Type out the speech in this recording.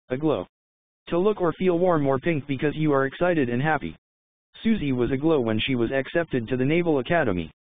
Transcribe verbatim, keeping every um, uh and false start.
Aglow. To look or feel warm or pink because you are excited and happy. Susie was aglow when she was accepted to the Naval Academy.